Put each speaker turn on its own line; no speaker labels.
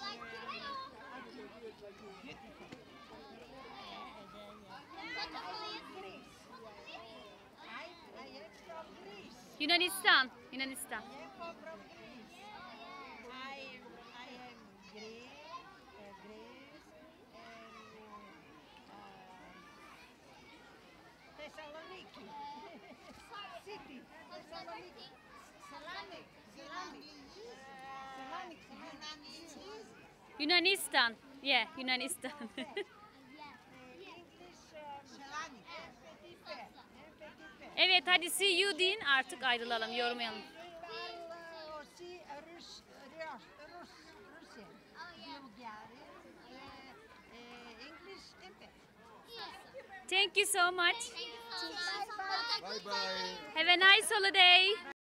Yunanistan. Yunanistan.
Thessaloniki. City. Thessaloniki.
Yunanistan. Yeah, Yunanistan. Evet, hadi see you deyin, artık ayrılalım, yormayalım. Thank you so much.
Bye bye.
Have a nice holiday.